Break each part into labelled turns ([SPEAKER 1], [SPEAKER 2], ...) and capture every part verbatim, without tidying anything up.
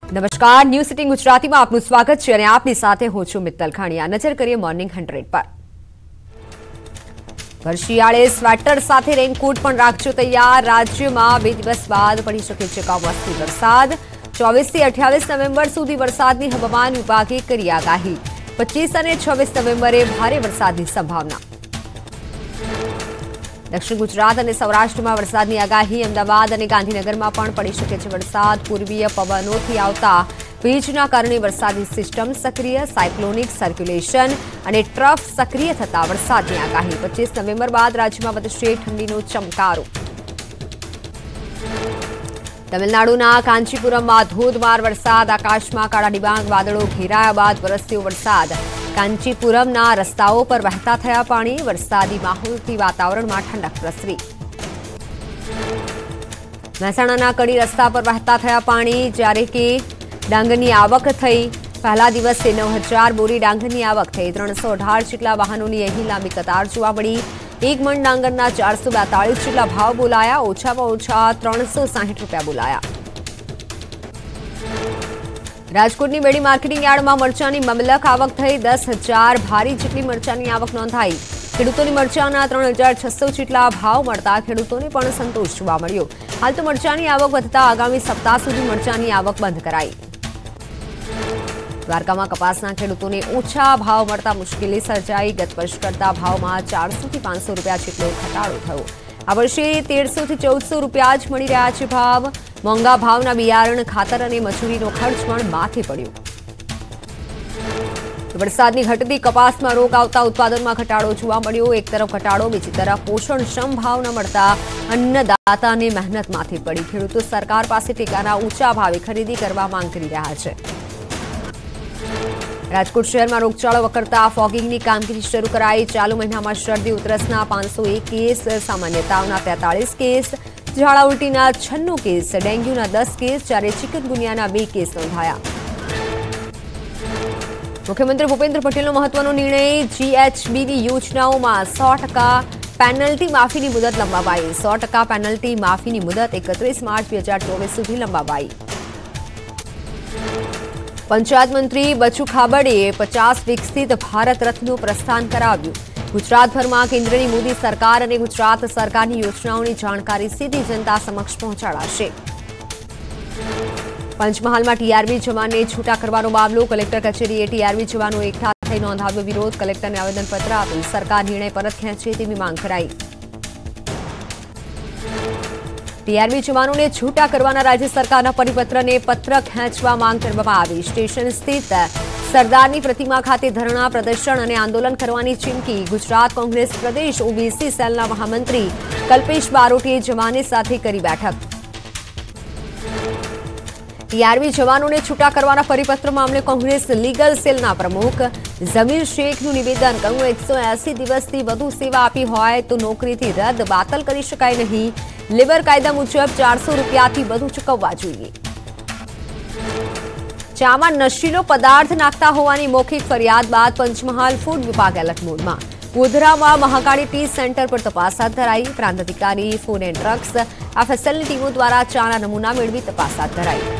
[SPEAKER 1] નમસ્કાર, news sitting ગુજરાતીમાં આપનું સ્વાગત છે અને આપની સાથે હું છું મિત્તલ ખાણીયા। નજર કરીએ મોર્નિંગ હંડ્રેડ પર। ભર શિયાળે સ્વેટર સાથે રેનકોટ પણ રાખજો તૈયાર। રાજ્યમાં બે દિવસ બાદ પડી શકે છે કમોસમી વરસાદ। ચોવીસ થી અઠ્યાવીસ નવેમ્બર સુધી વરસાદની હવામાન વિભાગે કરી આગાહી। પચીસ અને છવ્વીસ નવેમ્બરે ભારે વરસાદની સંભાવના। દક્ષિણ ગુજરાત અને સૌરાષ્ટ્રમાં વરસાદની આગાહી। અમદાવાદ અને ગાંધીનગરમાં પણ પડી શકે છે વરસાદ। પૂર્વીય પવનોથી આવતા ભેજના કારણે વરસાદી સિસ્ટમ સક્રિય। સાયક્લોનિક સર્ક્યુલેશન અને ટ્રફ સક્રિય થતા વરસાદની આગાહી। પચીસ નવેમ્બર બાદ રાજ્યમાં વધશે ઠંડીનો ચમકારો। તમિલનાડુના કાંચીપુરમમાં ધોધમાર વરસાદ। આકાશમાં કાળા ડિબાંગ વાદળો ઘેરાયા બાદ વરસ્યો વરસાદ। કાંચીપુરમના રસ્તાઓ પર વહેતા થયા પાણી। વરસાદી માહોલથી વાતાવરણમાં ઠંડક પ્રસરી। મહેસાણાના કડી રસ્તા પર વહેતા થયા પાણી, જ્યારે કે ડાંગરની આવક થઈ। પહેલા દિવસે નવ હજાર બોરી ડાંગરની આવક થઈ। ત્રણસો અઢાર જેટલા વાહનોની અહીં લાંબી કતાર જોવા મળી। એક મણ ડાંગરના ચારસો બેતાળીસ જેટલા ભાવ બોલાયા। ઓછામાં ઓછા ત્રણસો સાહીઠ રૂપિયા બોલાયા। રાજકોટની બેડી માર્કેટિંગ યાર્ડમાં મરચાની મબલક આવક થઈ। દસ હજાર ભારી જેટલી મરચાની આવક નોંધાઈ। ખેડૂતોની મરચાના ત્રણ હજાર છસો જેટલા ભાવ મળતા ખેડૂતોને પણ સંતોષ જોવા મળ્યો। હાલ તો મરચાની આવક વધતા આગામી સપ્તાહ સુધી મરચાની આવક બંધ કરાઈ। દ્વારકામાં કપાસના ખેડૂતોને ઓછા ભાવ મળતા મુશ્કેલી સર્જાઈ। ગત વર્ષ કરતા ભાવમાં ચારસો થી પાંચસો રૂપિયા જેટલો ઘટાડો થયો। આ વર્ષે તેરસો થી ચૌદસો રૂપિયા જ મળી રહ્યા છે ભાવ। મોંઘા ભાવના બિયારણ, ખાતર અને મજૂરીનો ખર્ચ પણ માથે પડ્યો। વરસાદની ઘટતી કપાસમાં રોગ આવતા ઉત્પાદનમાં ઘટાડો જોવા મળ્યો। એક તરફ ઘટાડો, બીજી તરફ પોષણક્ષમ ભાવ ન મળતા અન્નદાતાને મહેનત માથે પડી। ખેડૂતો સરકાર પાસે ટેકાના ઊંચા ભાવે ખરીદી કરવા માંગ કરી રહ્યા છે। રાજકોટ શહેરમાં રોગચાળો વકરતા ફોગિંગની કામગીરી શરૂ કરાઈ। ચાલુ મહિનામાં શરદી ઉધરસના પાંચસો એક કેસ, સામાન્ય તાવના તેતાળીસ કેસ, ઝાડા ઉલટીના છન્નું કેસ, ડેન્ગ્યુના દસ કેસ, જ્યારે ચિકનગુનિયાના બે કેસ નોંધાયા। મુખ્યમંત્રી ભૂપેન્દ્ર પટેલનો મહત્વનો નિર્ણય। જીએચબીની યોજનાઓમાં સો ટકા પેનલ્ટી માફીની મુદત લંબાવાઈ। સો ટકા પેનલ્ટી માફીની મુદત એકત્રીસ માર્ચ બે હજાર ચોવીસ સુધી લંબાવાઈ। પંચાયત મંત્રી બચુ ખાબડે પચાસ વિકસિત ભારત રથનું પ્રસ્થાન કરાવ્યું। ગુજરાતભરમાં કેન્દ્રની મોદી સરકાર અને ગુજરાત સરકારની યોજનાઓની જાણકારી સીધી જનતા સમક્ષ પહોંચાડાશે। પંચમહાલમાં ટીઆરબી જવાનને છૂટા કરવાનો મામલો। કલેક્ટર કચેરીએ ટીઆરબી જવાનો એકઠા થઈ નોંધાવ્યો વિરોધ। કલેક્ટરને આવેદનપત્ર આપી સરકાર નિર્ણય પરત ખેંચે તેવી માંગ કરાઈ। ટીઆરબી જવાનોને છૂટા કરવાના રાજ્ય સરકારના પરિપત્રને પત્ર ખેંચવા માંગ કરવામાં આવી। સ્ટેશન સ્થિત સરદારની પ્રતિમા ખાતે ધરણા પ્રદર્શન અને આંદોલન કરવાની ચીમકી। ગુજરાત કોંગ્રેસ પ્રદેશ ઓબીસી સેલના મહામંત્રી કલ્પેશ બારોટીએ જવાને સાથે કરી બેઠક। ટીઆરબી જવાનોને છૂટા કરવાના પરિપત્ર મામલે કોંગ્રેસ લીગલ સેલના પ્રમુખ ઝમીર શેખનું નિવેદન। કહ્યું, એકસો એસી દિવસથી વધુ સેવા આપી હોય તો નોકરીથી રદ બાતલ કરી શકાય નહીં। લેબર કાયદા મુજબ ચારસો રૂપિયાથી વધુ ચૂકવવા જોઈએ। ચામાં નશીલો પદાર્થ નાખતા હોવાની મૌખિક ફરિયાદ બાદ પંચમહાલ ફૂડ વિભાગ એલર્ટ મોડમાં। ગોધરામાં મહાકાળી ટી સેન્ટર પર તપાસ હાથ ધરાઈ। પ્રાંત અધિકારી ફૂડ એન્ડ ડ્રગ્સ એફએસએલની ટીમો દ્વારા ચાના નમૂના મેળવી તપાસ હાથ ધરાઈ।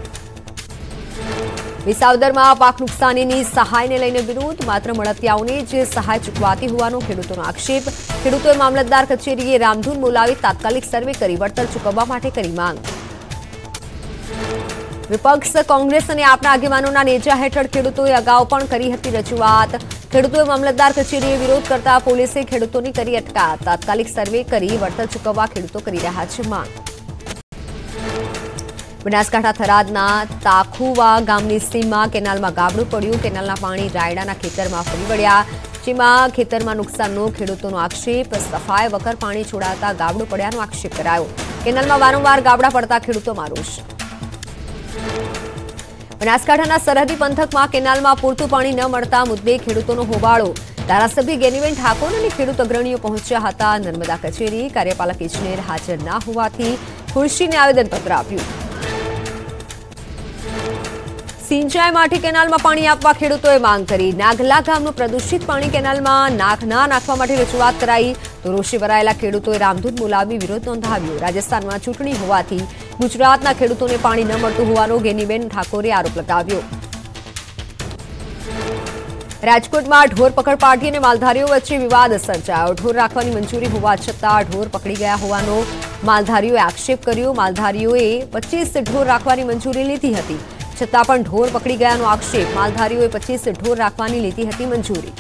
[SPEAKER 1] વિસાવદરમાં પાક નુકસાનીની સહાયને લઈને વિરોધ। માત્ર મળતિયાઓને જ સહાય ચૂકવાતી હોવાનો ખેડૂતોનો આક્ષેપ। ખેડૂતોએ મામલતદાર કચેરીએ રામધૂન બોલાવી તાત્કાલિક સર્વે કરી વળતર ચૂકવવા માટે કરી માંગ। વિપક્ષ કોંગ્રેસ અને આપના આગેવાનોના નેજા હેઠળ ખેડૂતોએ અગાઉ પણ કરી હતી રજૂઆત। ખેડૂતોએ મામલતદાર કચેરીએ વિરોધ કરતા પોલીસે ખેડૂતોની કરી અટકાયત। તાત્કાલિક સર્વે કરી વળતર ચૂકવવા ખેડૂતો કરી રહ્યા છે માંગ। બનાસકાંઠા થરાદના તાખુવા ગામની સીમમાં કેનાલમાં ગાબડું પડ્યું। કેનાલના પાણી રાયડાના ખેતરમાં ફરી વળ્યા, જેમાં ખેતરમાં નુકસાનનો ખેડૂતોનો આક્ષેપ। સફાઈ વગર પાણી છોડાતા ગાબડું પડ્યાનો આક્ષેપ કરાયો। કેનાલમાં વારંવાર ગાબડા પડતા ખેડૂતોમાં રોષ। બનાસકાંઠાના સરહદી પંથકમાં કેનાલમાં પૂરતું પાણી ન મળતા મુદ્દે ખેડૂતોનો હોબાળો। ધારાસભ્ય ગેનીબેન ઠાકોર અને ખેડૂત અગ્રણીઓ પહોંચ્યા હતા નર્મદા કચેરી। કાર્યપાલક ઇજનેર હાજર ના હોવાથી ખુરશીને આવેદનપત્ર આપ્યું। સિંચાઈ માટે કેનાલમાં પાણી આપવા ખેડૂતોએ માંગ કરી। નાગલા ગામનું પ્રદૂષિત પાણી કેનાલમાં નાખ ના નાખવા માટે રજૂઆત કરાઈ તો રોષે ભરાયેલા ખેડૂતોએ રામધૂન બોલાવી વિરોધ નોંધાવ્યો। રાજસ્થાનમાં ચૂંટણી હોવાથી ગુજરાતના ખેડૂતોને પાણી ન મળતું હોવાનો ગેનીબેન ઠાકોરે આરોપ લગાવ્યો। રાજકોટમાં ઢોર પકડ પાર્ટી અને માલધારીઓ વચ્ચે વિવાદ સર્જાયો। ઢોર રાખવાની મંજૂરી હોવા છતાં ઢોર પકડી ગયા હોવાનો માલધારીઓએ આક્ષેપ કર્યો। માલધારીઓએ પચીસ ઢોર રાખવાની મંજૂરી લીધી હતી, છતાં પણ ઢોર પકડી ગયાનો આક્ષેપ। માલધારીઓએ પચીસ ઢોર રાખવાની લીધી હતી મંજૂરી।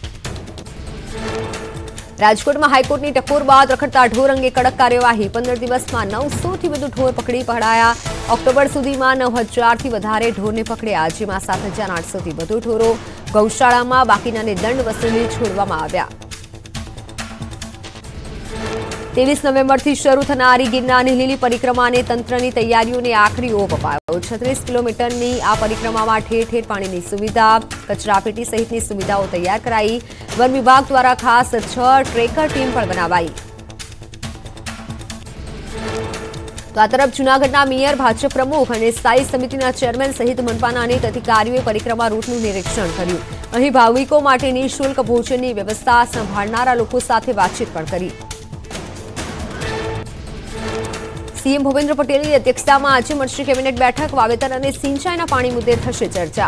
[SPEAKER 1] રાજકોટમાં હાઈકોર્ટની ટકોર બાદ રખડતા ઢોર અંગે કડક કાર્યવાહી। પંદર દિવસમાં નવસો થી વધુ ઢોર પકડી પકડાયા। ઓક્ટોબર સુધીમાં નવ હજારથી વધારે ઢોરને પકડ્યા, જેમાં સાત હજાર આઠસોથી વધુ ઢોરો ગૌશાળામાં, બાકીનાને દંડ વસૂલી છોડવામાં આવ્યા। ત્રેવીસ નવેમ્બરથી શરૂ થનારી ગિરનારની લીલી પરિક્રમાને તંત્રની તૈયારીઓને આખરી ઓપ અપાયો। છત્રીસ કિલોમીટરની આ પરિક્રમામાં ઠેર ઠેર પાણીની સુવિધા, કચરાપેટી સહિતની સુવિધાઓ તૈયાર કરાઈ। વન વિભાગ દ્વારા ખાસ છ ટ્રેકર ટીમ પણ બનાવાઈ। તો આ તરફ જૂનાગઢના મેયર, ભાજપ પ્રમુખ અને સ્થાયી સમિતિના ચેરમેન સહિત મનપાના અનેક અધિકારીઓએ પરિક્રમા રૂટનું નિરીક્ષણ કર્યું। અહીં ભાવિકો માટે નિઃશુલ્ક ભોજનની વ્યવસ્થા સંભાળનારા લોકો સાથે વાતચીત પણ કરી। સીએમ ભૂપેન્દ્ર પટેલની અધ્યક્ષતામાં આજે મળશે કેબિનેટ બેઠક। વાવેતર અને સિંચાઈના પાણી મુદ્દે થશે ચર્ચા।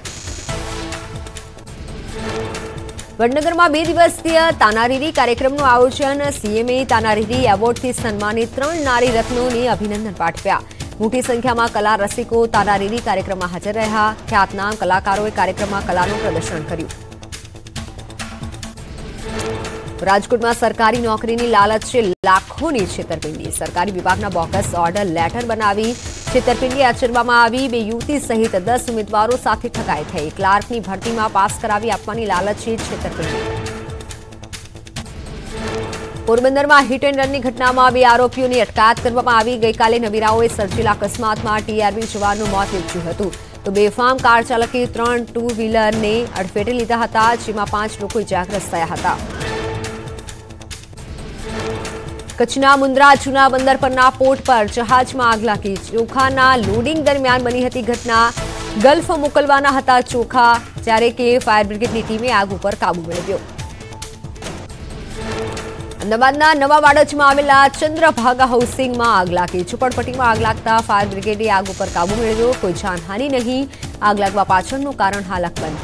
[SPEAKER 1] વડનગરમાં બે દિવસીય તાનારીરી કાર્યક્રમનું આયોજન। સીએમએ તાનારીરી એવોર્ડથી સન્માનિત ત્રણ નારી રત્નોને અભિનંદન પાઠવ્યા। મોટી સંખ્યામાં કલા રસિકો તાનારીરી કાર્યક્રમમાં હાજર રહ્યા। ખ્યાતનામ કલાકારોએ કાર્યક્રમમાં કલાનું પ્રદર્શન કર્યું। રાજકોટમાં સરકારી નોકરીની લાલચે લાખોની છેતરપિંડી। સરકારી વિભાગના બોગસ ઓર્ડર લેટર બનાવી છેતરપિંડી આચરવામાં આવી। બે યુવતી સહિત દસ ઉમેદવારો સાથે ઠગાઈ થઈ। ક્લાર્કની ભરતીમાં પાસ કરાવી આપવાની લાલચે છેતરપિંડી। પોરબંદરમાં હિટ એન્ડ રનની ઘટનામાં બે આરોપીઓની અટકાયત કરવામાં આવી। ગઈકાલે નવીરાઓએ સર્જેલા અકસ્માતમાં ટીઆરબી જવાનનું મોત નીપજ્યું હતું, તો બેફામ કાર ચાલકે ત્રણ ટુ વ્હીલરને અડફેટે લીધા હતા, જેમાં પાંચ લોકો ઇજાગ્રસ્ત થયા હતા। કચ્છના મુન્દ્રા જૂના બંદર પરના પોર્ટ પર જહાજમાં આગ લાગી। ચોખાના લોડિંગ દરમિયાન બની હતી ઘટના। ગલ્ફ મોકલવાના હતા ચોખા, જ્યારે કે ફાયર બ્રિગેડની ટીમે આગ ઉપર કાબુ મેળવ્યો। અમદાવાદના નવા વાડજમાં આવેલા ચંદ્રભાગા હાઉસિંગમાં આગ લાગી। ઝૂંપડપટ્ટીમાં આગ લાગતા ફાયર બ્રિગેડે આગ ઉપર કાબુ મેળવ્યો। કોઈ જાનહાનિ નહીં। આગ લાગવા પાછળનું કારણ હાલ અકબંધ।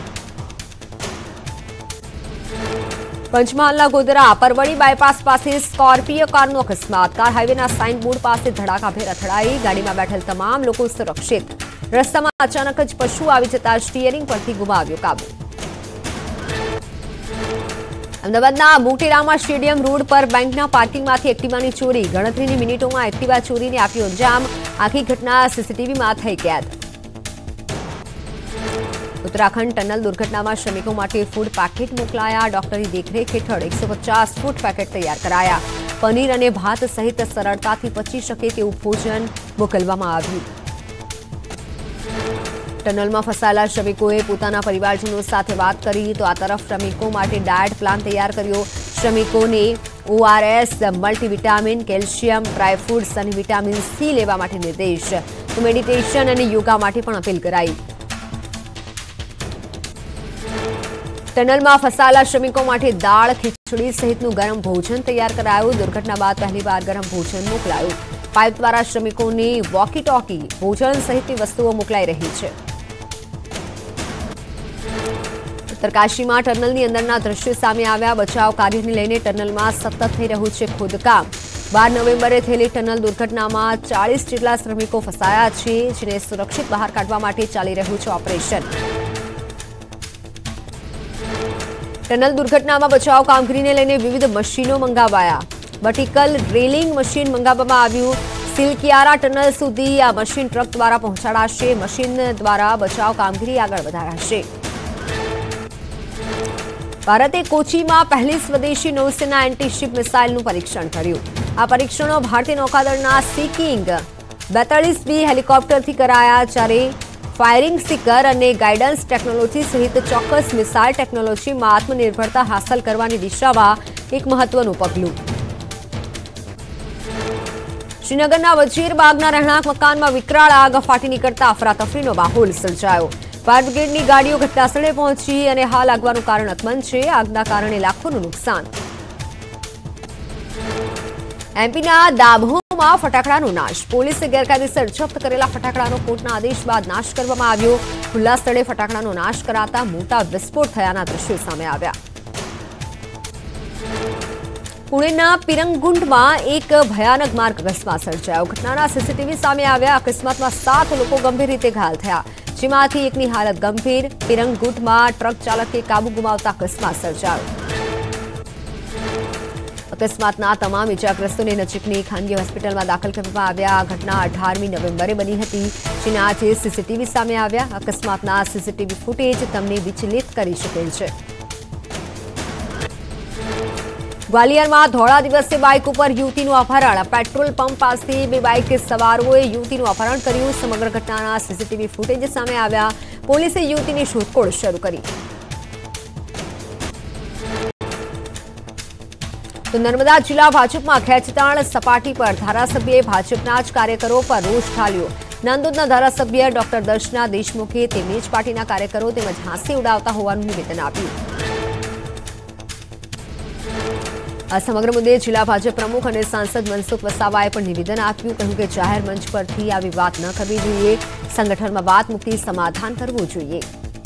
[SPEAKER 1] પંચમહાલના ગોધરા પરવડી બાયપાસ પાસે સ્કોર્પિયો કારનો અકસ્માત। કાર હાઈવેના સાઇન બોર્ડ પાસે ધડાકાભેર અથડાઈ। ગાડીમાં બેઠેલ તમામ લોકો સુરક્ષિત। રસ્તામાં અચાનક જ પશુ આવી જતા સ્ટીયરિંગ પરથી ગુમાવ્યો કાબુ। અમદાવાદના મોટેરામા સ્ટેડિયમ રોડ પર બેંકના પાર્કિંગમાંથી એક્ટિવાની ચોરી। ગણતરીની મિનિટોમાં એક્ટિવા ચોરીને આપ્યો અંજામ। આખી ઘટના સીસીટીવીમાં થઈ કેદ। ઉત્તરાખંડ ટનલ દુર્ઘટનામાં શ્રમિકો માટે ફૂડ પેકેટ મોકલાયા। ડોક્ટરની દેખરેખ હેઠળ એકસો પચાસ ફૂડ પેકેટ તૈયાર કરાયા। પનીર અને ભાત સહિત સરળતાથી પચી શકે તેવું ભોજન મોકલવામાં આવ્યું। ટનલમાં ફસાયેલા શ્રમિકોએ પોતાના પરિવારજનો સાથે વાત કરી, તો આ તરફ શ્રમિકો માટે ડાયટ પ્લાન તૈયાર કર્યો। શ્રમિકોને ORS, multivitamin, calcium, dry fruits અને વિટામિન સી લેવા માટે નિર્દેશ। તો મેડિટેશન અને યોગા માટે પણ અપીલ કરાઈ। ટનલમાં ફસાયેલા શ્રમિકો માટે દાળ, ખીચડી સહિતનું ગરમ ભોજન તૈયાર કરાયું। દુર્ઘટના બાદ પહેલીવાર ગરમ ભોજન મોકલાયું। પાઇપ દ્વારા શ્રમિકોને વોકી ટોકી, ભોજન સહિતની વસ્તુઓ મોકલાઈ રહી છે। ઉત્તરકાશીમાં ટનલની અંદરના દ્રશ્યો સામે આવ્યા। બચાવ કાર્યને લઈને ટનલમાં સતત થઈ રહ્યું છે ખોદકામ। બાર નવેમ્બરે થયેલી ટનલ દુર્ઘટનામાં ચાલીસ જેટલા શ્રમિકો ફસાયા છે, જેને સુરક્ષિત બહાર કાઢવા માટે ચાલી રહ્યું છે ઓપરેશન। ટનલ દુર્ઘટનામાં બચાવ કામગીરીને લઈને વિવિધ મશીનો મંગાવાયા। વર્ટિકલ ડ્રિલિંગ મશીન મંગાવવામાં આવ્યું। સિલકિયારા ટનલ સુધી આ મશીન ટ્રક દ્વારા પહોંચાડાશે। મશીન દ્વારા બચાવ કામગીરી આગળ વધારાશે। ભારતે કોચીમાં પહેલી સ્વદેશી નૌસેના એન્ટી-શિપ મિસાઇલનું પરીક્ષણ કર્યું। આ પરીક્ષણો ભારતીય નૌકાદળના સી કિંગ બેતાળીસ બી હેલિકોપ્ટરથી કરાયા, જ્યારે ફાયરિંગ સિકર અને ગાઇડન્સ ટેકનોલોજી સહિત ચોક્કસ મિસાઇલ ટેકનોલોજીમાં આત્મનિર્ભરતા હાંસલ કરવાની દિશામાં એક મહત્વનું પગલું। શ્રીનગરના વજીરબાગના રહેણાંક મકાનમાં વિકરાળ આગ ફાટી નીકળતા અફરાતફરીનો માહોલ સર્જાયો। ફાયર બ્રિગેડની ગાડીઓ ઘટનાસ્થળે પહોંચી અને હાલ આગવાનું કારણ અકબંધ છે। આગના કારણે લાખોનું નુકસાન। એમપીના દાભોમાં પીપળામાં ફટાકડાનો નાશ. પોલીસે ગેરકાયદેસર જપ્ત કરેલા ફટાકડાનો કોર્ટના આદેશ બાદ નાશ કરવામાં આવ્યો. ખુલ્લા સ્થળે ફટાકડાનો નાશ કરાતા મોટા વિસ્ફોટ થયાના દ્રશ્યો સામે આવ્યા. પુણેના પિરંગુંડમાં એક ભયાનક માર્ગ અકસ્માત સર્જાયો. ઘટનાના સીસીટીવી સામે આવ્યા. અકસ્માતમાં સાત લોકો ગંભીર રીતે ઘાયલ થયા, જેમાંથી એકની હાલત ગંભીર. પિરંગુંડમાં ટ્રક ચાલકે કાબુ ગુમાવતા અકસ્માત સર્જાયો. અકસ્માતના તમામ ઇજાગ્રસ્તોને નજીકની ખાનગી હોસ્પિટલમાં દાખલ કરવામાં આવ્યા. આ ઘટના અઢારમી નવેમ્બરે બની હતી, જેના આજે સીસીટીવી સામે આવ્યા. અકસ્માતના સીસીટીવી ફૂટેજ તમને વિચલિત કરી શકે છે. ગ્વાલિયરમાં ધોળા દિવસે બાઇક ઉપર યુવતીનું અપહરણ. પેટ્રોલ પંપ પાસે બે બાઇક સવારોએ યુવતીનું અપહરણ કર્યું. સમગ્ર ઘટનાના સીસીટીવી ફૂટેજ સામે આવ્યા. પોલીસે યુવતીની શોધખોળ શરૂ કરી. તો નર્મદા જિલ્લા ભાજપમાં ખેંચતાણ સપાટી પર. ધારાસભ્યએ ભાજપના જ કાર્યકરો પર રોષ ઠાલ્યો. નાંદોદના ધારાસભ્ય ડોક્ટર દર્શના દેશમુખે તેમની જ પાર્ટીના કાર્યકરો તેમજ હાસ્ય ઉડાવતા હોવાનું નિવેદન આપ્યું. આ સમગ્ર મુદ્દે જિલ્લા ભાજપ પ્રમુખ અને સાંસદ મનસુખ વસાવાએ પણ નિવેદન આપ્યું. કહ્યું કે જાહેર મંચ પરથી આવી વાત ન કરવી જોઈએ. સંગઠનમાં વાત મૂકી સમાધાન કરવું જોઈએ.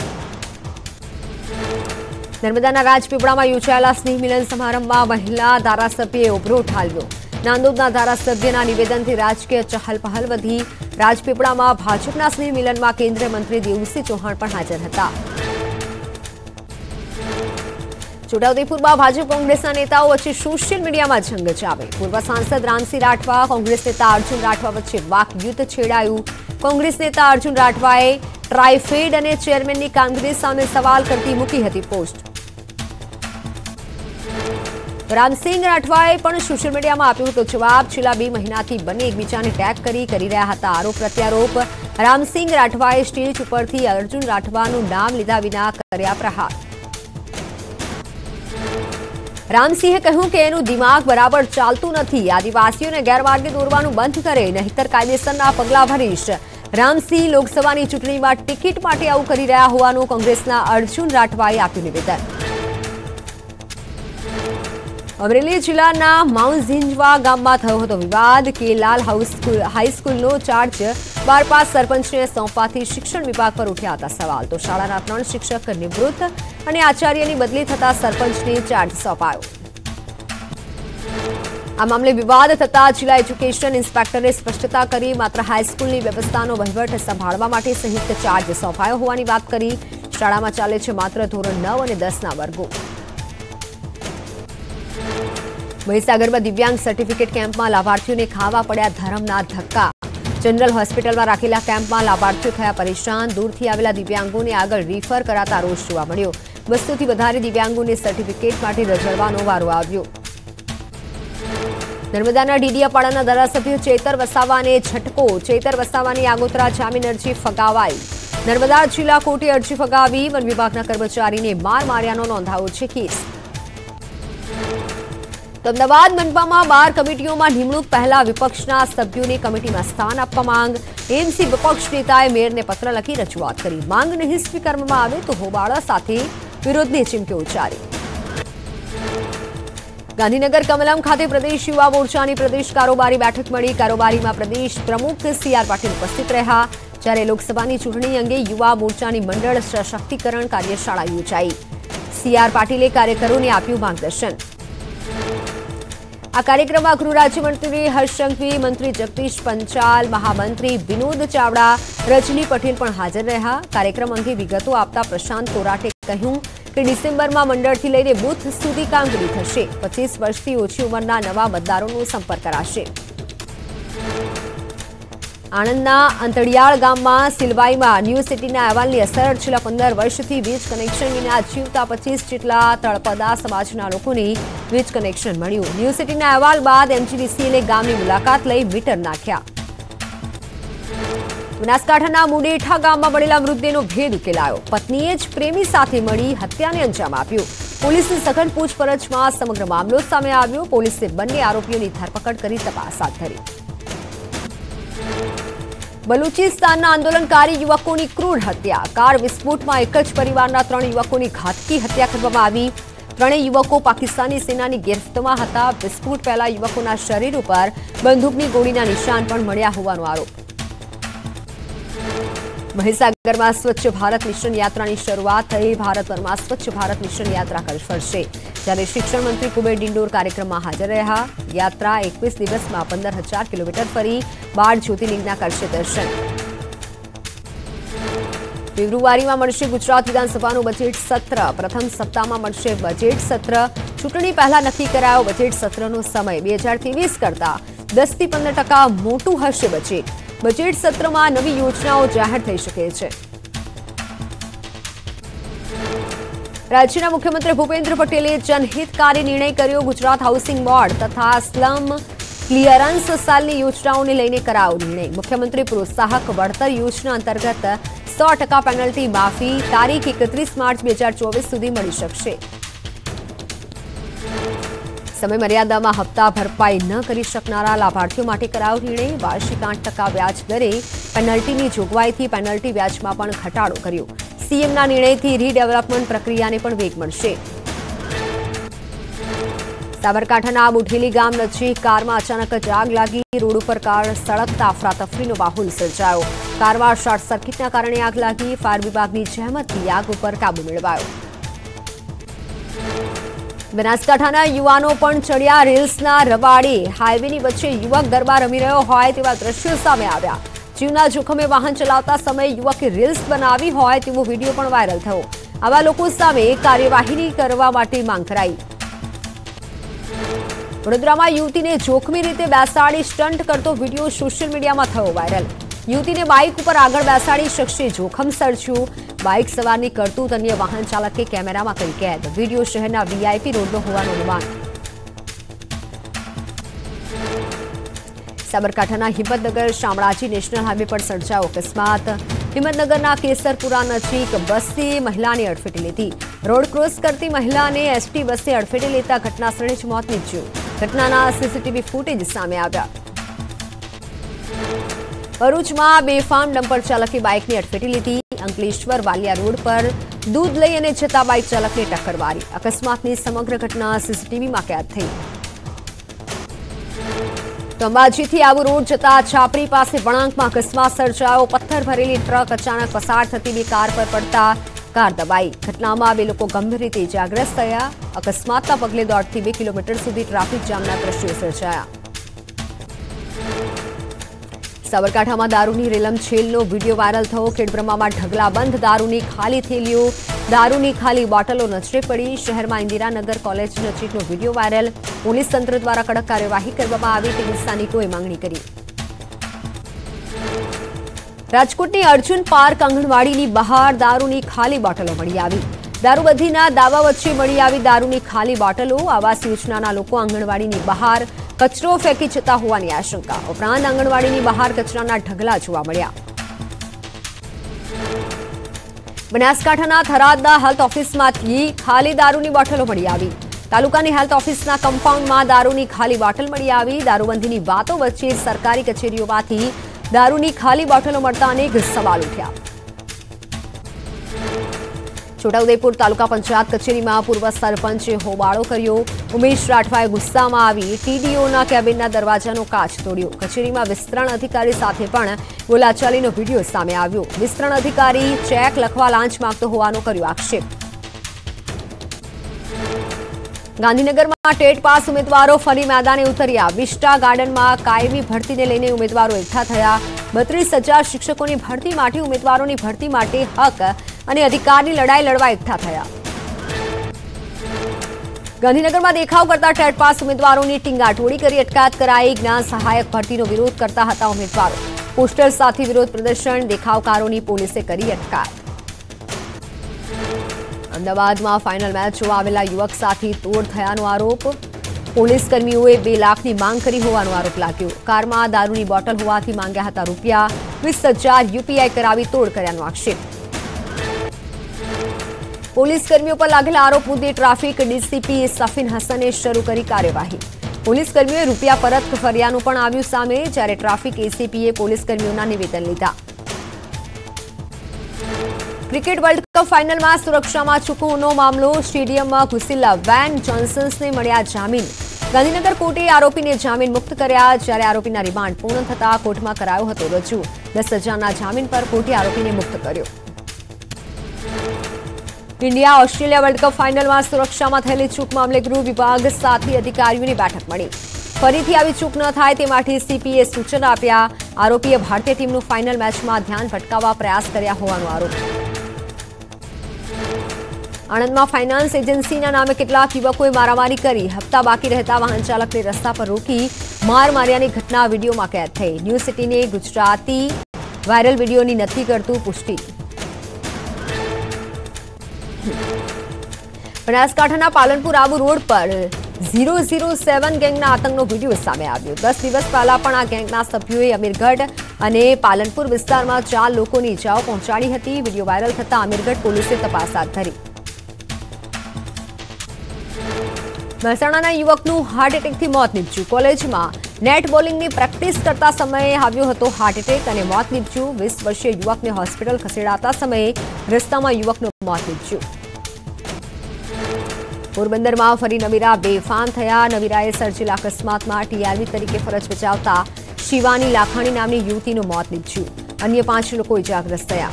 [SPEAKER 1] નર્મદાના રાજપીપળામાં યોજાયેલા સ્નેહ મિલન સમારંભમાં મહિલા ધારાસભ્યએ ઉભરો ઠાલવ્યો. નાંદોદના ધારાસભ્યના નિવેદનથી રાજકીય ચહલપહલ વધી. રાજપીપળામાં ભાજપના સ્નેહ મિલનમાં કેન્દ્રીય મંત્રી દેવુસિંહ ચૌહાણ પણ હાજર હતા. છોટાઉદેપુરમાં ભાજપ કોંગ્રેસના નેતાઓ વચ્ચે સોશિયલ મીડિયામાં જંગ જામે. પૂર્વ સાંસદ રામસિંહ રાઠવા, કોંગ્રેસ નેતા અર્જુન રાઠવા વચ્ચે વાકયુદ્ધ છેડાયું. કોંગ્રેસ નેતા અર્જુન રાઠવાએ ટ્રાયફેડ અને ચેરમેનની કામગીરી સામે સવાલ કરતી મૂકી હતી પોસ્ટ. રામસિંહ રાઠવાએ પણ સોશિયલ મીડિયામાં આપ્યો હતો જવાબ. છેલ્લા બે મહિનાથી બંને એકબીજાને ટેગ કરી કરી રહ્યા હતા આરોપ પ્રત્યારોપ. રામસિંહ રાઠવાએ સ્ટેજ ઉપરથી અર્જુન રાઠવાનું નામ લીધા વિના કર્યા પ્રહાર. રામસિંહે કહ્યું કે એનું દિમાગ બરાબર ચાલતું નથી. આદિવાસીઓને ગેરમાર્ગે દોરવાનું બંધ કરે, નહીંતર કાયદેસરના પગલાં ભરીશ. રામસિંહ લોકસભાની ચૂંટણીમાં ટિકિટ માટે આવું કરી રહ્યા હોવાનું કોંગ્રેસના અર્જુન રાઠવાએ આપ્યું નિવેદન. અમરેલી જિલ્લાના માઉઝીંજવા ગામમાં થયો હતો વિવાદ. કેલાલ હાઈસ્કૂલનો ચાર્જ બાર પાસ સરપંચને સોંપવાથી શિક્ષણ વિભાગ પર ઉઠ્યા હતા સવાલ. તો શાળાના ત્રણ શિક્ષક નિવૃત્ત અને આચાર્યની બદલી થતા સરપંચને ચાર્જ સોંપાયો. આ મામલે વિવાદ થતા જિલ્લા એજ્યુકેશન ઇન્સ્પેક્ટરે સ્પષ્ટતા કરી. માત્ર હાઈસ્કૂલની વ્યવસ્થાનો વહીવટ સંભાળવા માટે સંયુક્ત ચાર્જ સોંપાયો હોવાની વાત કરી. શાળામાં ચાલે છે માત્ર ધોરણ નવ અને દસના વર્ગો. મહીસાગરમાં દિવ્યાંગ સર્ટિફિકેટ કેમ્પમાં લાભાર્થીઓને ખાવા પડ્યા ધરમના ધક્કા. જનરલ હોસ્પિટલમાં રાખેલા કેમ્પમાં લાભાર્થીઓ થયા પરેશાન. દૂરથી આવેલા દિવ્યાંગોને આગળ રીફર કરાતા રોષ જોવા મળ્યો. બસોથી વધારે દિવ્યાંગોને સર્ટિફિકેટ માટે રજળવાનો વારો આવ્યો. નર્મદાના ડીડીયાપાડાના ધારાસભ્ય ચેતર વસાવાને ઝટકો. ચેતર વસાવાની આગોતરા જામીન અરજી ફગાવાઈ. નર્મદા જિલ્લા કોર્ટે અરજી ફગાવી. વન વિભાગના કર્મચારીને માર માર્યાનો નોંધાયો છે કેસ. તો અમદાવાદ મનપામાં બાર કમિટીઓમાં નિમણૂક પહેલા વિપક્ષના સભ્યોને કમિટીમાં સ્થાન આપવા માંગ. એમસી વિપક્ષ નેતાએ મેયરને પત્ર લખી રજૂઆત કરી. માંગ નહીં સ્વીકારવામાં આવે તો હોબાળા સાથે વિરોધની ચીમકી ઉચ્ચારી. ગાંધીનગર કમલમ ખાતે પ્રદેશ યુવા મોરચાની પ્રદેશ કારોબારી બેઠક મળી. કારોબારીમાં પ્રદેશ પ્રમુખ સી આર પાટીલ ઉપસ્થિત રહ્યા. જ્યારે લોકસભાની ચૂંટણી અંગે યુવા મોરચાની મંડળ સશક્તિકરણ કાર્યશાળા યોજાઈ. સી આર પાટીલે કાર્યકરોને આપ્યું માર્ગદર્શન. આ કાર્યક્રમમાં ગૃહ રાજ્યમંત્રી હર્ષ સંઘવી, મંત્રી જગદીશ પંચાલ, મહામંત્રી વિનોદ ચાવડા, રજની પટેલ પણ હાજર રહ્યા. કાર્યક્રમ અંગે વિગતો આપતા પ્રશાંત કોરાટે કહ્યું કે ડિસેમ્બરમાં મંડળથી લઈને બુથ સુધી કામગીરી થશે. પચીસ વર્ષથી ઓછી ઉંમરના નવા મતદારોનો સંપર્ક કરાશે. આણંદના અંતડિયાળ ગામમાં સિલવાઈમાં ન્યૂ સિટીના અહેવાલની અસર. છેલ્લા પંદર વર્ષથી વીજ કનેક્શન વિના જીવતા પચીસ જેટલા તળપદા સમાજના લોકોને વીજ કનેક્શન મળ્યું. ન્યૂ સિટીના અહેવાલ બાદ એમજીવીસીએલે ગામની મુલાકાત લઈ મીટર નાખ્યા. બનાસકાંઠાના મુડેઠા ગામમાં મળેલા મૃતદેહનો ભેદ ઉકેલાયો. પત્નીએ જ પ્રેમી સાથે મળી હત્યાને અંજામ આપ્યો. પોલીસની સઘન પૂછપરછમાં સમગ્ર મામલો સામે આવ્યો. પોલીસે બંને આરોપીઓની ધરપકડ કરી તપાસ હાથ ધરી. બલુચિસ્તાનના આંદોલનકારી યુવકોની ક્રૂર હત્યા. કાર વિસ્ફોટમાં એક જ પરિવારના ત્રણ યુવકોની ઘાતકી હત્યા કરવામાં આવી. ત્રણેય યુવકો પાકિસ્તાની સેનાની ગિરફ્તમાં હતા। વિસ્ફોટ પહેલા યુવકોના શરીર ઉપર બંદૂકની ગોળીના નિશાન પણ મળ્યા હોવાનો આરોપ। મહીસાગરમાં સ્વચ્છ ભારત મિશન યાત્રાની શરૂઆત થઈ। ભારતભરમાં સ્વચ્છ ભારત મિશન યાત્રા ફરશે, જ્યારે શિક્ષણ મંત્રી કુબેર ડિંડોર કાર્યક્રમમાં હાજર રહ્યા। યાત્રા એકવીસ દિવસમાં પંદર હજાર કિલોમીટર ફરી બાર જ્યોતિર્લિંગના કરશે દર્શન। ફેબ્રુઆરીમાં મળશે ગુજરાત વિધાનસભાનું બજેટ સત્ર। પ્રથમ સપ્તાહમાં મળશે બજેટ સત્ર। ચૂંટણી પહેલા નક્કી કરાયો બજેટ સત્રનો સમય। બે હજાર ત્રેવીસ કરતા દસ થી પંદર ટકા મોટું હશે બજેટ। બજેટ સત્રમાં નવી યોજનાઓ જાહેર થઈ શકે છે। રાજ્યના મુખ્યમંત્રી ભૂપેન્દ્ર પટેલે જનહિતકારી નિર્ણય કર્યો। ગુજરાત હાઉસિંગ બોર્ડ તથા સ્લમ ક્લિયરન્સ સેલની યોજનાઓને લઈને કરાયો નિર્ણય। મુખ્યમંત્રી પ્રોત્સાહક વળતર યોજના અંતર્ગત સો ટકા પેનલ્ટી માફી તારીખ એકત્રીસ માર્ચ બે હજાર ચોવીસ સુધી મળી શકશે। સમય મર્યાદામાં હપ્તા ભરપાઈ ન કરી શકનારા લાભાર્થીઓ માટે કરાયો નિર્ણય। વાર્ષિક આઠ ટકા વ્યાજ દરે પેનલ્ટીની જોગવાઈથી પેનલ્ટી વ્યાજમાં પણ ઘટાડો કર્યો। સીએમના નિર્ણયથી રીડેવલપમેન્ટ પ્રક્રિયાને પણ વેગ મળશે। સાબરકાંઠાના બુઢેલી ગામ નજીક કારમાં અચાનક જ આગ લાગી। રોડ ઉપર કાર સળગતા અફરાતફરીનો માહોલ સર્જાયો। કારમાં શોર્ટ સર્કિટના કારણે આગ લાગી। ફાયર વિભાગની જહેમતથી આગ ઉપર કાબુ મેળવાયો। બનાસકાંઠાના યુવાનો પણ ચડ્યા રીલ્સના રવાડે। હાઈવેની વચ્ચે યુવક ગરબા રમી રહ્યો હોય તેવા દ્રશ્યો સામે આવ્યા। જીવના જોખમે વાહન ચલાવતા સમયે યુવકે રીલ્સ બનાવી હોય તેવો વિડીયો પણ વાયરલ થયો। આવા લોકો સામે કાર્યવાહી કરવા માટે માંગ કરાઈ। વડોદરામાં યુવતીને જોખમી રીતે બેસાડી સ્ટન્ટ કરતો વિડીયો સોશિયલ મીડિયામાં થયો વાયરલ। યુવતીને બાઇક ઉપર આગળ બેસાડી શખ્સે જોખમ સર્જ્યું। બાઇક સવારની કરતૂત અન્ય વાહન ચાલકે કેમેરામાં કરી કેદ। વિડીયો શહેરના વીઆઈપી રોડનો હોવાનું અનુમાન। સાબરકાંઠાના હિંમતનગર શામળાજી નેશનલ હાઈવે પર સર્જાયો અકસ્માત। હિંમતનગરના કેસરપુરા નજીક બસે મહિલાને અડફેટે લીધી। રોડ ક્રોસ કરતી મહિલાને એસટી બસે અડફેટે લેતા ઘટનાસ્થળે જ મોત નીપજ્યું। ઘટનાના સીસીટીવી ફૂટેજ સામે આવ્યા। ભરૂચમાં બેફામ ડમ્પર ચાલકે બાઇકની અડફેટે લીધી। અંકલેશ્વર વાલિયા રોડ પર દૂધ લઈ અને જતા બાઇક ચાલકને ટક્કર મારી। અકસ્માતની સમગ્ર ઘટના સીસીટીવીમાં કેદ થઈ। તો અંબાજીથી આબુ રોડ જતા છાપરી પાસે વળાંકમાં અકસ્માત સર્જાયો। પથ્થર ભરેલી ટ્રક અચાનક પસાર થતી બે કાર પર પડતા કાર દબાઈ। ઘટનામાં બે લોકો ગંભીર રીતે ઇજાગ્રસ્ત થયા। અકસ્માતના પગલે દોઢથી બે કિલોમીટર સુધી ટ્રાફિક જામના દ્રશ્યો સર્જાયા। સાબરકાંઠામાં દારૂની રેલમછેલનો વિડીયો વાયરલ થયો। ખેડબ્રહ્મામાં ઢગલાબંધ દારૂની ખાલી થેલીઓ દારૂની ખાલી બોટલો નજરે પડી। શહેરમાં ઇન્દિરાનગર કોલેજ નજીકનો વિડીયો વાયરલ। પોલીસ તંત્ર દ્વારા કડક કાર્યવાહી કરવામાં આવી તેવી સ્થાનિકોએ માંગણી કરી। રાજકોટની અર્જુન પાર્ક આંગણવાડીની બહાર દારૂની ખાલી બોટલો મળી આવી। દારૂબંધીના દાવા વચ્ચે મળી આવી દારૂની ખાલી બોટલો। આવાસ યોજનાના લોકો આંગણવાડીની બહાર કચરો ફેંકી જતા હોવાની આશંકા। ઉપરાંત આંગણવાડીની બહાર કચરાના ઢગલા જોવા મળ્યા। બનાસકાંઠાના થરાદના હેલ્થ ઓફિસમાંથી ખાલી દારૂની બોટલો મળી આવી। તાલુકાની હેલ્થ ઓફિસના કમ્પાઉન્ડમાં દારૂની ખાલી બોટલ મળી આવી। દારૂબંધીની વાતો વચ્ચે સરકારી કચેરીઓમાંથી દારૂની ખાલી બોટલો મળતા અનેક સવાલ ઉઠ્યા। છોટાઉદેપુર તાલુકા પંચાયત કચેરીમાં પૂર્વ સરપંચે હોબાળો કર્યો। ઉમેશ રાઠવાએ ગુસ્સામાં આવી ટીડીઓના કેબિનના દરવાજાનો કાચ તોડ્યો। કચેરીમાં વિસ્તરણ અધિકારી સાથે પણ બોલાચાલીનો વિડીયો સામે આવ્યો। વિસ્તરણ અધિકારી ચેક લખવા લાંચ માંગતો હોવાનો કર્યો આક્ષેપ। ગાંધીનગરમાં ટેટ પાસ ઉમેદવારો ફરી મેદાને ઉતર્યા। વિસ્ટા ગાર્ડનમાં કાયમી ભરતીને લઈને ઉમેદવારો એકઠા થયા। બત્રીસ હજાર શિક્ષકોની ભરતી માટે ઉમેદવારોની ભરતી માટે હક અને અધિકારની લડાઈ લડવા એકઠા થયા। ગાંધીનગરમાં દેખાવ કરતા ટેટ પાસ ઉમેદવારોની ટીંગાટોળી કરી અટકાયત કરાઈ। જ્ઞાન સહાયક ભરતીનો વિરોધ કરતા હતા ઉમેદવારો। પોસ્ટર સાથે વિરોધ પ્રદર્શન દેખાવકારોની પોલીસે કરી અટકાયત। અમદાવાદમાં ફાઇનલ મેચ જોવા આવેલા યુવક સાથે તોડ થયાનો આરોપ। પોલીસ કર્મીઓએ બે લાખની માંગ કરી હોવાનો આરોપ લાગ્યો। કારમાં દારૂની બોટલ હોવાથી માંગ્યા હતા રૂપિયા। વીસ હજાર યુપીઆઈ કરાવી તોડ કર્યાનો આક્ષેપ। પોલીસ કર્મીઓ પર લાગેલા આરોપ મુદ્દે ટ્રાફિક ડીસીપી સફીન હસને શરૂ કરી કાર્યવાહી। પોલીસ કર્મીઓએ રૂપિયા પરત ફર્યાનું પણ આવ્યું સામે, જ્યારે ટ્રાફિક એસીપીએ પોલીસ કર્મીઓના નિવેદન લીધા। ક્રિકેટ વર્લ્ડ કપ ફાઇનલમાં સુરક્ષામાં ચૂકવણનો મામલો. સ્ટેડિયમમાં ઘૂસેલા વેન જોન્સન્સને મળ્યા જામીન. ગાંધીનગર કોર્ટે આરોપીને જામીન મુક્ત કર્યા, જ્યારે આરોપીના રિમાન્ડ પૂર્ણ થતા કોર્ટમાં કરાયો હતો રજૂ. દસ હજારના જામીન પર કોર્ટે આરોપીને મુક્ત કર્યો. ઇન્ડિયા ઓસ્ટ્રેલિયા વર્લ્ડ કપ ફાઇનલમાં સુરક્ષામાં થયેલી ચૂક મામલે ગૃહ વિભાગ સાથે અધિકારીઓની બેઠક મળી. ફરીથી આવી ચૂક ન થાય તે માટે સીપીએ સૂચન આપ્યા. આરોપીએ ભારતીય ટીમનું ફાઇનલ મેચમાં ધ્યાન ભટકાવવા પ્રયાસ કર્યા હોવાનો આરોપ. આણંદમાં ફાઇનાન્સ એજન્સીના નામે કેટલાક યુવકોએ મારામારી કરી. હપ્તા બાકી રહેતા વાહન ચાલકને રસ્તા પર રોકી માર માર્યાની ઘટના વિડીયોમાં કેદ થઈ. ન્યૂઝ સિટીને ગુજરાતી વાયરલ વિડીયોની નથી કરતું પુષ્ટિ. બનાસકાંઠાના પાલનપુર આબુ રોડ પર ઝીરો ઝીરો સેવન ગેંગના આતંકનો વિડીયો સામે આવ્યો. દસ દિવસ પહેલા પણ આ ગેંગના સભ્યોએ અમીરગઢ અને પાલનપુર વિસ્તારમાં ચાર લોકોની ઇજાઓ પહોંચાડી હતી. વિડીયો વાયરલ થતા અમીરગઢ પોલીસે તપાસ હાથ ધરી. મહેસાણાના યુવકનું હાર્ટ એટેકથી મોત નીપજ્યું. કોલેજમાં નેટ બોલિંગની પ્રેક્ટિસ કરતા સમયે આવ્યો હતો હાર્ટ એટેક અને મોત નીપજ્યું. વીસ વર્ષીય યુવકને હોસ્પિટલ ખસેડાતા સમયે રસ્તામાં યુવકનું મોત નીપજ્યું. પોરબંદરમાં ફરી નવીરા બેફામ થયા. નવીરાએ સર્જેલા અકસ્માતમાં ટીઆરવી તરીકે ફરજ બજાવતા શિવાની લાખાણી નામની યુવતીનું મોત નીપજ્યું. અન્ય પાંચ લોકો ઇજાગ્રસ્ત થયા.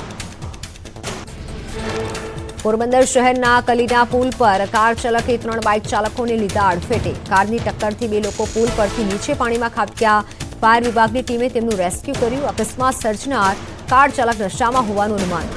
[SPEAKER 1] પોરબંદર શહેરના કલીના પુલ પર કાર ચાલકે ત્રણ બાઇક ચાલકોને લીધા અડફેટે. કારની ટક્કરથી બે લોકો પુલ પરથી નીચે પાણીમાં ખાબક્યા. ફાયર વિભાગની ટીમે તેમનું રેસ્ક્યુ કર્યું. અકસ્માત સર્જનાર કાર ચાલક નશામાં હોવાનું અનુમાન.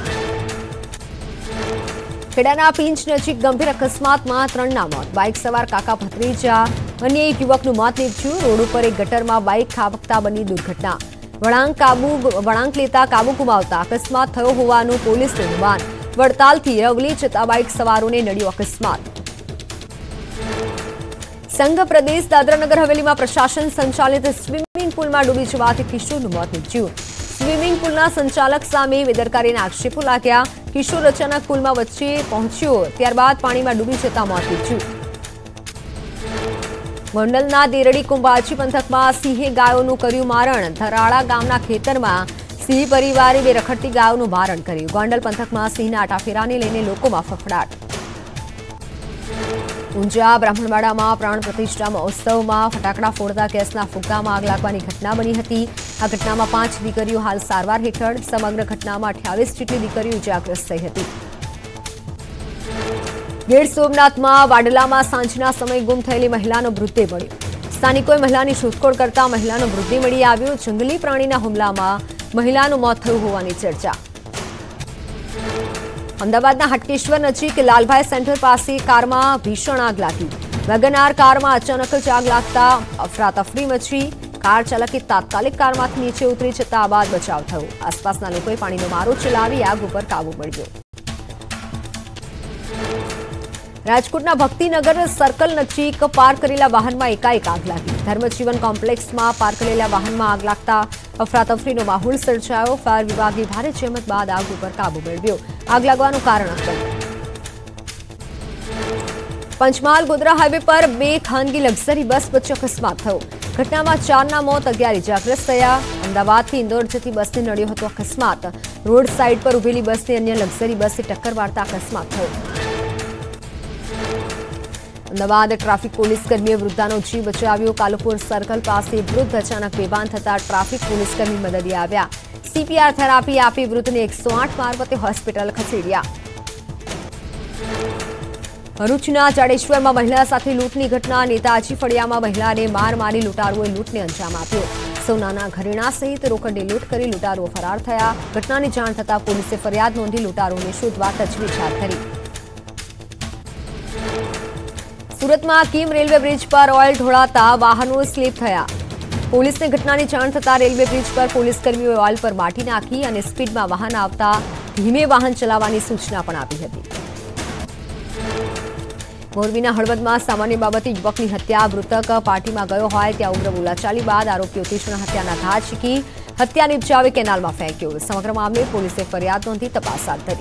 [SPEAKER 1] ખેડાના પિંચ નજીક ગંભીર અકસ્માતમાં ત્રણના મોત. બાઇક સવાર કાકા ભત્રીજા અન્ય એક યુવકનું મોત નીપજ્યું. રોડ ઉપર એક ગટરમાં બાઇક ખાબકતા બની દુર્ઘટના. વળાંક કાબુ વળાંક લેતા કાબુ ગુમાવતા અકસ્માત થયો હોવાનું પોલીસનું અનુમાન. વડતાલથી રવલી જતા બાઇક સવારોને નડ્યો અકસ્માત. સંઘ પ્રદેશ દાદરાનગર હવેલીમાં પ્રશાસન સંચાલિત સ્વિમિંગ પુલમાં ડૂબી જવાથી કિશોરનું મોત નીપજ્યું. સ્વિમિંગ પુલના સંચાલક સામે બેદરકારીના આક્ષેપો લાગ્યા. કિશોર અચાનક પુલમાં વચ્ચે પહોંચ્યો, ત્યારબાદ પાણીમાં ડૂબી જતા મોત નીપજ્યું. ગોંડલના દેરડી કુંભાજી પંથકમાં સિંહે ગાયોનું કર્યું મારણ. ધરાળા ગામના ખેતરમાં સિંહ પરિવારે બે રખડતી ગાયોનું મારણ કર્યું. ગોંડલ પંથકમાં સિંહના આટાફેરાને લઈને લોકોમાં ફફડાટ. ઊંઝા બ્રાહ્મણવાડામાં પ્રાણ પ્રતિષ્ઠા મહોત્સવમાં ફટાકડા ફોડતા ગેસના ફુગ્ગામાં આગ લાગવાની ઘટના બની હતી. આ ઘટનામાં પાંચ દીકરીઓ હાલ સારવાર હેઠળ. સમગ્ર ઘટનામાં અઠ્યાવીસ જેટલી દીકરીઓ ઇજાગ્રસ્ત થઈ હતી. ગીર સોમનાથમાં વાડલામાં સાંજના સમયે ગુમ થયેલી મહિલાનો મૃતદેહ મળ્યો. સ્થાનિકોએ મહિલાની શોધખોળ કરતા મહિલાનો મૃતદેહ મળી આવ્યો. જંગલી પ્રાણીના હુમલામાં મહિલાનું મોત થયું હોવાની ચર્ચા. અમદાવાદના હાટકેશ્વર નજીક લાલભાઈ સેન્ટર પાસે કારમાં ભીષણ આગ લાગી. વેગનાર કારમાં અચાનક જ આગ લાગતા અફરાતફરી મચી. કાર ચાલકે તાત્કાલિક કારમાંથી નીચે ઉતરી જતા બાદ બચાવ થયો. આસપાસના લોકોએ પાણીનો મારો ચલાવી આગ ઉપર કાબુ મેળવ્યો. રાજકોટના ભક્તિનગર સર્કલ નજીક પાર્ક કરેલા વાહનમાં એકાએક આગ લાગી. ધર્મજીવન કોમ્પ્લેક્સમાં પાર્ક કરેલા વાહનમાં આગ લાગતા અફરાતફરીનો માહોલ સર્જાયો. ફાયર વિભાગે ભારે જહેમત બાદ આગ ઉપર કાબુ મેળવ્યો. આગ લાગવાનું કારણ અકબંધ. પંચમહાલ ગોધરા હાઈવે પર બે ખાનગી લક્ઝરી બસ વચ્ચે અકસ્માત થયો. ઘટનામાં ચારના મોત, અગિયાર ઇજાગ્રસ્ત થયા. અમદાવાદથી ઇન્દોર જતી બસને નડ્યો હતો અકસ્માત. રોડ સાઈડ પર ઉભેલી બસને અન્ય લક્ઝરી બસે ટક્કર મારતા અકસ્માત થયો. અમદાવાદ ટ્રાફિક પોલીસ કર્મીએ વૃદ્ધાનો જીવ બચાવ્યો. કાલુપુર સર્કલ પાસે વૃદ્ધ અચાનક બેભાન થતા ટ્રાફિક પોલીસ કર્મી મદદે આવ્યા. સીપીઆર થેરાપી આપી વૃદ્ધને એકસો આઠ મારફતે હોસ્પિટલ ખસેડ્યા. ભરૂચના જાડેશ્વરમાં મહિલા સાથે લૂંટની ઘટના. નેતાજી ફળિયામાં મહિલાને માર મારી લૂંટારુઓએ લૂંટને અંજામ આપ્યો. સોનાના ઘરેણા સહિત રોકડની લૂંટ કરી લૂંટારુઓ ફરાર થયા. ઘટનાની જાણ થતાં પોલીસે ફરિયાદ નોંધી લૂંટારુઓને શોધવા તજવીજ હાથ ધરી. સુરતમાં કિમ રેલવે બ્રિજ પર ઓઇલ ઢોળાતા વાહનો સ્લીપ થયા. પોલીસને ઘટનાની જાણ થતાં રેલવે બ્રિજ પર પોલીસ કર્મીઓએ ઓઇલ પર માટી નાખી અને સ્પીડમાં વાહન આવતા ધીમે વાહન ચલાવવાની સૂચના પણ આપી હતી. મોરબીના હળવદમાં સામાન્ય બાબતે યુવકની હત્યા. મૃતક પાર્ટીમાં ગયો હોય ત્યાં ઉગ્ર બોલાચાલી બાદ આરોપીઓ તીક્ષ્ણ હત્યાના ઘા ઝીકી હત્યા નિપજાવી કેનાલમાં ફેંક્યો. સમગ્ર મામલે પોલીસે ફરિયાદ નોંધી તપાસ હાથ ધરી.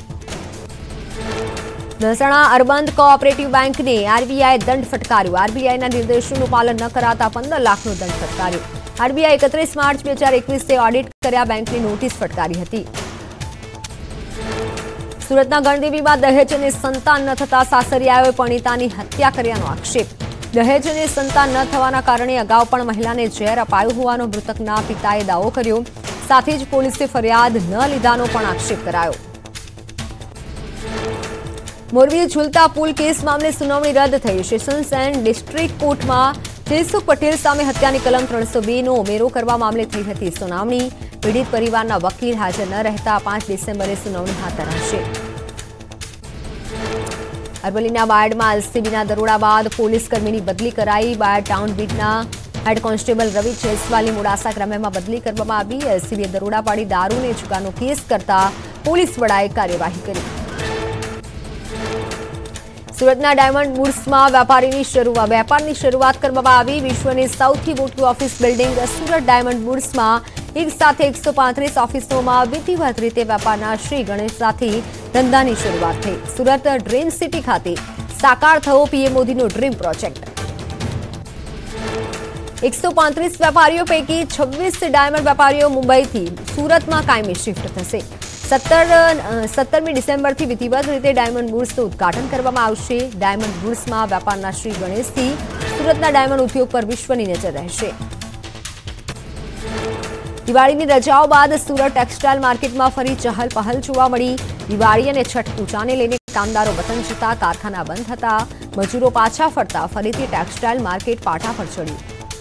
[SPEAKER 1] મહેસાણા અર્બન કોઓપરેટિવ બેંકને આરબીઆઈએ દંડ ફટકાર્યો. આરબીઆઈના નિર્દેશોનું પાલન ન કરાતા પંદર લાખનો દંડ ફટકાર્યો. આરબીઆઈ એકત્રીસ માર્ચ બે હજાર એકવીસે ઓડિટ કર્યા બેંકની નોટિસ ફટકારી હતી. સુરતના ગણદેવીમાં દહેજ અને સંતાન ન થતા સાસરિયાઓએ પરિણીતાની હત્યા કર્યાનો આક્ષેપ। દહેજ અને સંતાન ન થવાના કારણે અગાઉ પણ મહિલાને ઝેર અપાયું હોવાનો મૃતકના પિતાએ દાવો કર્યો। સાથે જ પોલીસે ફરિયાદ ન લીધાનો પણ આક્ષેપ કરાયો। મોરબી ઝૂલતા પુલ કેસ મામલે સુનાવણી રદ થઈ। સેશન્સ એન્ડ ડિસ્ટ્રિક્ટ કોર્ટમાં જયસુખ પટેલ સામે હત્યાની કલમ ત્રણસો બે નો ઉમેરો કરવા મામલે થઈ હતી સુનાવણી। પીડિત પરિવારના વકીલ હાજર ન રહેતા પાંચ ડિસેમ્બરે સુનાવણી હાથ ધરાશે। અરવલ્લીના બાયડમાં એલસીબીના દરોડા બાદ પોલીસ કર્મીની બદલી કરાઈ। બાયડ ટાઉન બીટના હેડ કોન્સ્ટેબલ રવિ જયસ્વાલની મોડાસા ગ્રામ્યમાં બદલી કરવામાં આવી। એલસીબીએ દરોડા પાડી દારૂને જુગારનો કેસ કરતા પોલીસ વડાએ કાર્યવાહી કરી। સુરતના ડાયમંડ બુર્સમાં વેપારીની શરૂઆત વેપારની શરૂઆત કરવામાં આવી। વિશ્વની સૌથી મોટી ઓફિસ બિલ્ડિંગ સુરત ડાયમંડ બુર્સમાં એક સાથે એકસો પાંત્રીસ ઓફિસોમાં વિધિવત રીતે વેપારના શ્રી ગણેશથી ધંધાની શરૂઆત થઈ। સુરત ડ્રીમ સિટી ખાતે સાકાર થયો પીએમ મોદીનો ડ્રીમ પ્રોજેક્ટ। એકસો પાંત્રીસ વેપારીઓ પૈકી છવ્વીસ ડાયમંડ વેપારીઓ મુંબઈથી સુરતમાં કાયમી શિફ્ટ થશે। સત્તર સત્તરમી ડિસેમ્બરથી વિધિવત રીતે ડાયમંડ બુર્સનું ઉદ્ઘાટન કરવામાં આવશે। ડાયમંડ બુર્સમાં વેપારના શ્રી ગણેશથી સુરતના ડાયમંડ ઉદ્યોગ પર વિશ્વની નજર રહેશે। દિવાળીની રજાઓ બાદ સુરત ટેક્સટાઇલ માર્કેટમાં ફરી ચહલ પહલ જોવા મળી। દિવાળી અને છઠ પૂજાને લઈને કામદારો વતન જતા કારખાના બંધ હતા। મજૂરો પાછા ફરતા ફરીથી ટેક્સટાઇલ માર્કેટ પાટા પર ચડ્યું।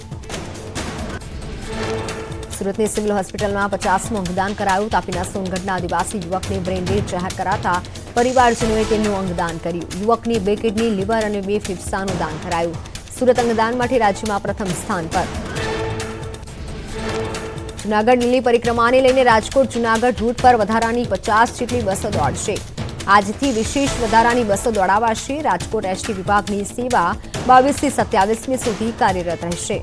[SPEAKER 1] સુરતની સિવિલ હોસ્પિટલમાં પચાસમું અંગદાન કરાયું। તાપીના સોનગઢના આદિવાસી યુવકને બ્રેન ડેડ જાહેર કરાતા પરિવારજનોએ તેમનું અંગદાન કર્યું। યુવકની બે કિડની, લીવર અને બે ફેફસાનું દાન કરાયું। સુરત અંગદાન માટે રાજ્યમાં પ્રથમ સ્થાન પર। જૂનાગઢ લીલી પરિક્રમાને લઈને રાજકોટ જૂનાગઢ રૂટ પર વધારાની પચાસ જેટલી બસો દોડશે। આજથી વિશેષ વધારાની બસો દોડાવાશે। રાજકોટ એસટી વિભાગની સેવા બાવીસથી સત્યાવીસમી સુધી કાર્યરત રહેશે।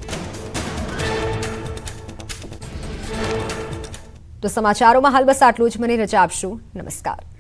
[SPEAKER 1] તો સમાચારોમાં હાલ બસ આટલું જ। મને રજા આપશો। નમસ્કાર।